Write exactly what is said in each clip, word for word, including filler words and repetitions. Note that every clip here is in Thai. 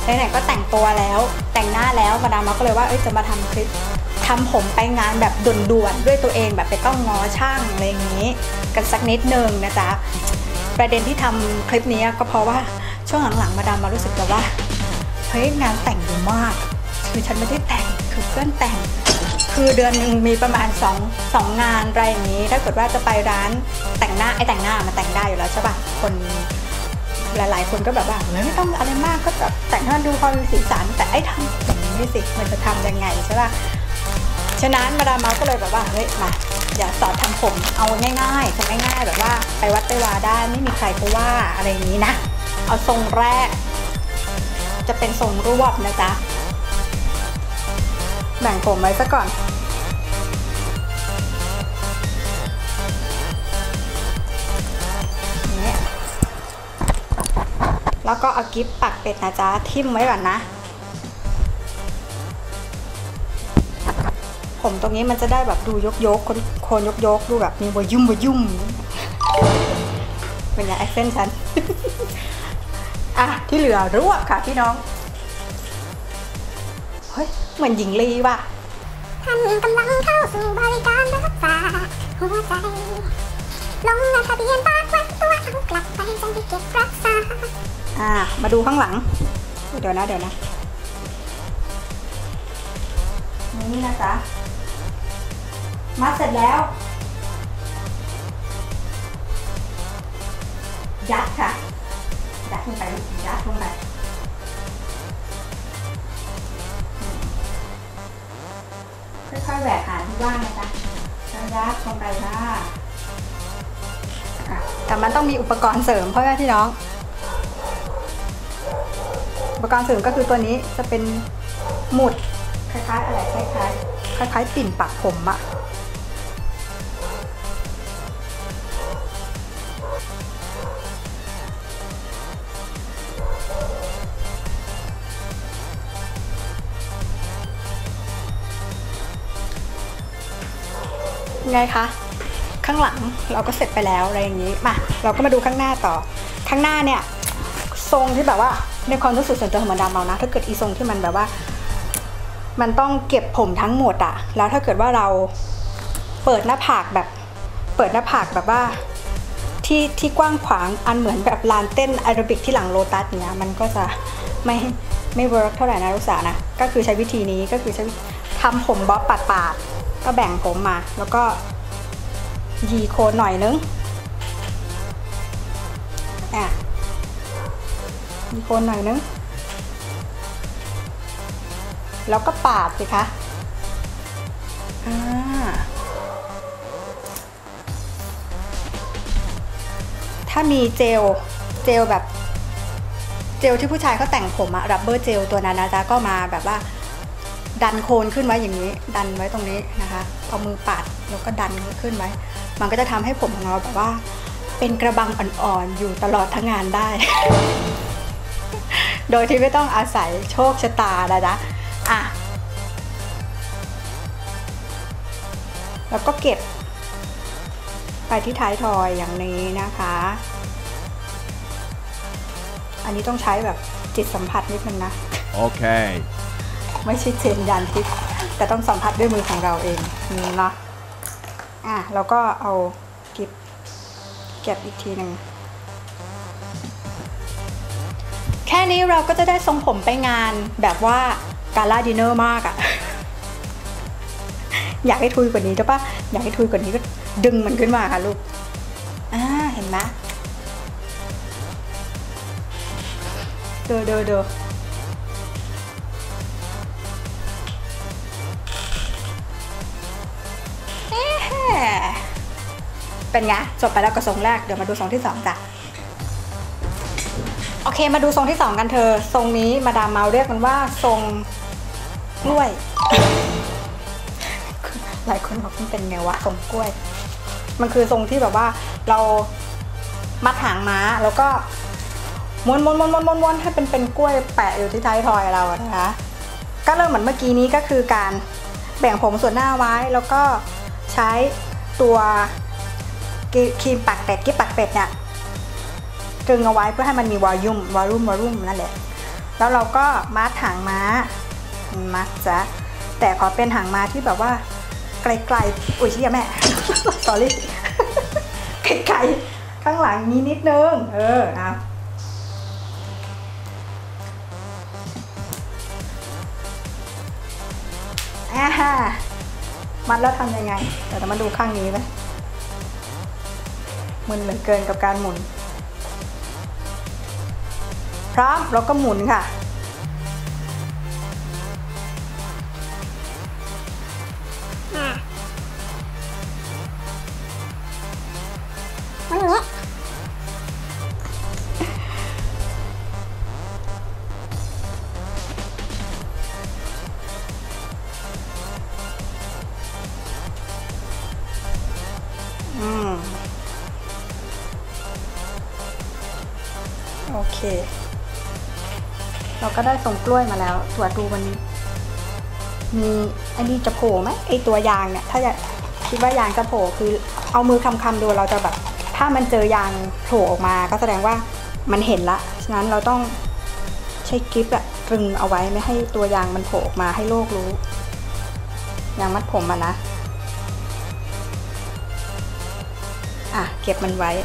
ไหนๆก็แต่งตัวแล้วแต่งหน้าแล้วมาดามก็เลยว่าเอ้ยจะมาทำคลิปทำผมไปงานแบบด่วนๆด้วยตัวเองแบบไปต้องงอช่างอะไรอย่างนี้กันสักนิดนึงนะจ๊ะประเด็นที่ทำคลิปนี้ก็เพราะว่าช่วงหลังๆมาดามมารู้สึกแบบว่าเฮ้ยงานแต่งเยอะมากคือฉันไม่ได้แต่งคือเพื่อนแต่งคือเดือนหนึ่งมีประมาณสอง สองงานอะไรอย่างนี้ถ้าเกิดว่าจะไปร้านแต่งหน้าไอ้แต่งหน้ามันแต่งได้อยู่แล้วใช่ป่ะคนหลายๆคนก็แบบว่าไม่ต้องอะไรมากก็แบบแต่งให้มันดูพอมีสีสันแต่ไอ้ทำอย่างนี้สิมันจะทำยังไงใช่ป่ะฉะนั้นมาดามเมาก็เลยแบบว่าเฮ้ยมาอย่าสอนทำผมเอาง่ายๆทำง่ายๆแบบว่าไปวัดไปวาได้ไม่มีใครก็ว่าอะไรอย่างนี้นะเอาทรงแรกจะเป็นทรงรวบนะจ๊ะแบ่งผมไว้ซะก่อนนี่แล้วก็เอากิ๊บปักเป็ดนะจ๊ะทิ่มไว้ก่อนนะผมตรงนี้มันจะได้แบบดูยกยกคนโคนยกยกดูแบบมีวอยุ่มวอยุ่มเป็นไงแอคเซนต์ฉัน อ่ะที่เหลือรวบค่ะพี่น้องเฮ้ยเหมือนหญิงลีว่ะท่านกำลังเข้าสู่บริการรักษาหัวใจลงทะเบียนฝากไว้ตัวเอากลับไปจะได้เก็บรักษาอ่ามาดูข้างหลังเดี๋ยวนะเดี๋ยวนะนี่นะจ๊ะมัดเสร็จแล้วยัดค่ะยัดลงไปยัดลงไปค่อยๆแหวกหาที่ว่างนะจ๊ะยัดลงไปค่ะแต่มันต้องมีอุปกรณ์เสริมเพราะว่าพี่น้องอุปกรณ์เสริมก็คือตัวนี้จะเป็นหมุดคล้ายๆอะไรคล้ายๆคล้ายๆปิ่นปักผมอะไงคะข้างหลังเราก็เสร็จไปแล้วอะไรอย่างนี้มาเราก็มาดูข้างหน้าต่อข้างหน้าเนี่ยทรงที่แบบว่าในความรู้สึกส่วนตัวของมาดามเรานะถ้าเกิดอีทรงที่มันแบบว่ามันต้องเก็บผมทั้งหมดอะแล้วถ้าเกิดว่าเราเปิดหน้าผากแบบเปิดหน้าผากแบบว่าที่ที่กว้างขวางอันเหมือนแบบลานเต้นแอโรบิกที่หลังโลตัสเนี้ยมันก็จะไม่ไม่เวิร์กเท่าไหร่นะลูกสาวนะก็คือใช้วิธีนี้ก็คือใช้ทำผมบ๊อบปาดปาดก็แบ่งผมมาแล้วก็ยีโคนหน่อยนึงอ่ะยีโคนหน่อยนึงแล้วก็ปาดสิคะอ่าถ้ามีเจลเจลแบบเจลที่ผู้ชายเขาแต่งผมอะรับเบอร์เจลตัวนั้นนะจ๊ะก็มาแบบว่าดันโคนขึ้นไว้อย่างนี้ดันไว้ตรงนี้นะคะเอามือปัดแล้วก็ดันขึ้นไว้มันก็จะทำให้ผมของเราแบบว่าเป็นกระบังอ่อนๆอยู่ตลอดทั้งงานได้ โดยที่ไม่ต้องอาศัยโชคชะตานะจ๊ะอ่ะแล้วก็เก็บไปที่ท้ายทอยอย่างนี้นะคะอันนี้ต้องใช้แบบจิตสัมผัสนิดนึงนะโอเคไม่ใช่เชนยันทิพย์แต่ต้องสัมผัสด้วยมือของเราเองนี่เนาะอ่ะแล้วก็เอากิ๊บเก็บอีกทีหนึ่งแค่นี้เราก็จะได้ทรงผมไปงานแบบว่ากาลาดินเนอร์มากอะ อยากให้ทุยกว่านี้ใช่ปะอยากให้ทุยกว่านี้ก็ดึงมันขึ้นมาค่ะลูกอ่าเห็นไหมเดอเดอเดอเป็นไงจบไปแล้วกับทรงแรกเดี๋ยวมาดูทรงที่สองจ้ะโอเคมาดูทรงที่สองกันเธอทรงนี้มาดามเมาเรียกมันว่าทรงกล้วย หลายคนบอกมันเป็นไงวะทรงกล้วยมันคือทรงที่แบบว่าเรามัดหางม้าแล้วก็ม้วนม้วนม้วนม้วนม้วนให้เป็นเป็นกล้วยแปะอยู่ที่ท้ายทอยเราอะนะคะก็เริ่มเหมือนเมื่อกี้นี้ก็คือการแบ่งผมส่วนหน้าไว้แล้วก็ใช้ตัวครีมปักเป็ดกิ๊บปักเป็ดเนี่ยตรึงเอาไว้เพื่อให้มันมีวอลลุ่มวอลลุ่มวอลลุ่มนั่นแหละแล้วเราก็มัดหางม้ามัดจ้ะแต่ขอเป็นหางม้าที่แบบว่าไกลๆอุ้ยเชี่ยแม่ sorry ไกลๆข้างหลังนี้นิดนึงเออเอาอ่ามัดแล้วทำยังไงเดี๋ยวเรามาดูข้างนี้ไหมมึนเหลือเกินกับการหมุนพร้อมเราก็หมุนค่ะอืมโอเคเราก็ได้ทรงกล้วยมาแล้วตรวจดูมันมีไอ้นี่จะโผล่ไหมไอ้ตัวยางเนี่ยถ้าอยากคิดว่ายางจะโผล่คือเอามือคำๆดูเราจะแบบถ้ามันเจอยางโผล่ออกมาก็แสดงว่ามันเห็นละฉะนั้นเราต้องใช้กิ๊บอะตรึงเอาไว้ไม่ให้ตัวยางมันโผล่ออกมาให้โลกรู้ยางมัดผมอะนะอ่ะเก็บมันไว้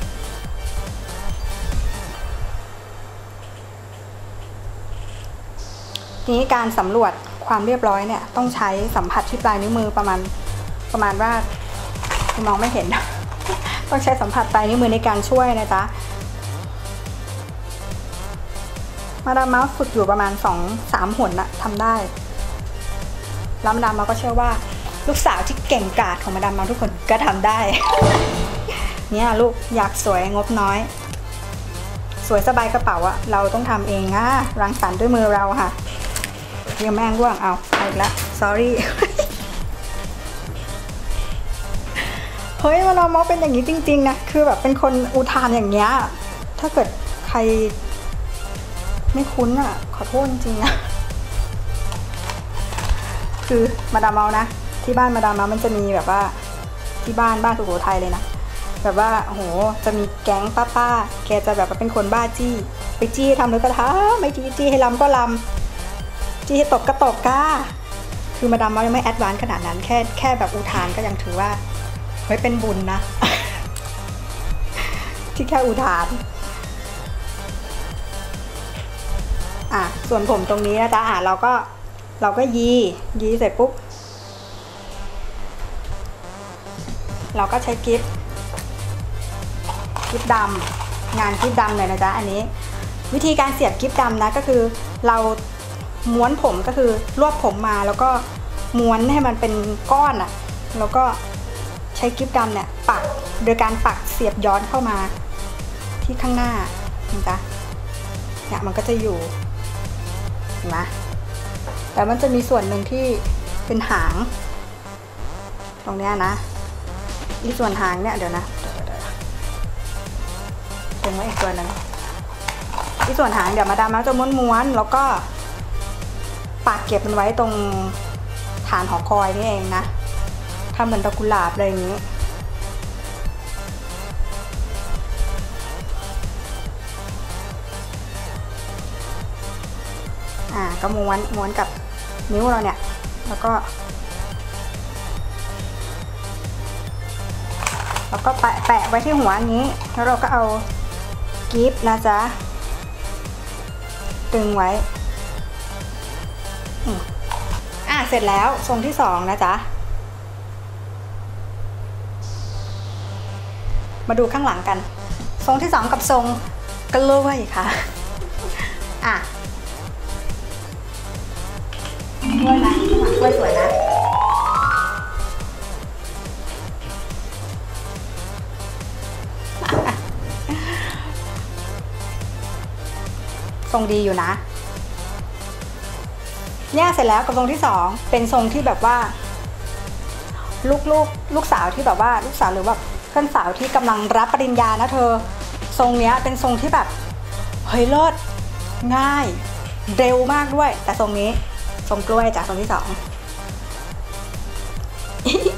ทีนี้การสำรวจความเรียบร้อยเนี่ยต้องใช้สัมผัสที่ปลายนิ้วมือประมาณประมาณว่ามองไม่เห็น ต้องใช้สัมผัสปลายนิ้วมือในการช่วยนะจ๊ะมาดามเมาส์ฝึกอยู่ประมาณ สองถึงสาม หนนะทำได้แล้วมาดามเมาส์ก็เชื่อว่าลูกสาวที่เก่งกาจของมาดามเมาส์ทุกคนก็ทำได้ เนี่ยลูกอยากสวยงบน้อยสวยสบายกระเป๋าอะเราต้องทำเองนะรังสรรค์ด้วยมือเราค่ะเรียงแม่งร่วงเอาเอาอีกแล้ว sorry เฮ้ยมาดามเมาส์เป็นอย่างนี้จริงๆนะคือแบบเป็นคนอุทานอย่างเงี้ยถ้าเกิดใครไม่คุ้นอะขอโทษจริงๆนะคือมาดามเมาส์นะที่บ้านมาดามเมาส์มันจะมีแบบว่าที่บ้านบ้านสุโขทัยเลยนะแบบว่าโอ้โหจะมีแก๊งป้าๆแกจะแบบว่าเป็นคนบ้าจี้ไปจี้ทำเลยก็ทำไม่จี้จี้ให้ลำก็ลำจี้ให้ตกก็ตกก้าคือมาดามเมาส์ยังไม่แอดวานซ์ขนาดนั้นแค่แค่แบบอุทานก็ยังถือว่าเฮ้ยเป็นบุญนะ ที่แค่อุทานอ่ะส่วนผมตรงนี้นะจ๊ะอ่ะเราก็เราก็ยียีเสร็จปุ๊บเราก็ใช้กิ๊บกิ๊บดำงานกิ๊บดำเลยนะจ๊ะอันนี้วิธีการเสียบกิ๊บดำนะก็คือเราม้วนผมก็คือรวบผมมาแล้วก็ม้วนให้มันเป็นก้อนอ่ะแล้วก็ใช้กิ๊บดำเนี่ยปักโดยการปักเสียบย้อนเข้ามาที่ข้างหน้านะจ๊ะเนี่ยมันก็จะอยู่เห็นไหมแต่มันจะมีส่วนหนึ่งที่เป็นหางตรงเนี้ยนะอีส่วนหางเนี่ยเดี๋ยวนะเป็นไว้อีกตัวนึงอีส่วนหางเดี๋ยวมาดามแล้วจะม้วนๆแล้วก็ปากเก็บมันไว้ตรงฐานหอคอยนี่เองนะทำเหมือนดอกกุหลาบอะไรอย่างนี้อ่าก็ม้วนม้วนกับนิ้วเราเนี่ยแล้วก็แล้วก็แปะแปะไว้ที่หัวอย่างนี้แล้วเราก็เอากิ๊บนะจ๊ะตึงไว้อ่ะเสร็จแล้วทรงที่สองนะจ๊ะมาดูข้างหลังกันทรงที่สองกับทรงกล้วยค่ะอ่ะกล้วยนะข้างหลังกล้วยสวยนะทรงดีอยู่นะเนี่ยเสร็จแล้วกับทรงที่สองเป็นทรงที่แบบว่าลูกลูกลูกสาวที่แบบว่าลูกสาวหรือว่าเพื่อนสาวที่กำลังรับปริญญานะเธอทรงเนี้ยเป็นทรงที่แบบเฮ้ยเลิศง่ายเร็วมากด้วยแต่ทรงนี้ทรงกล้วยจากทรงที่สอง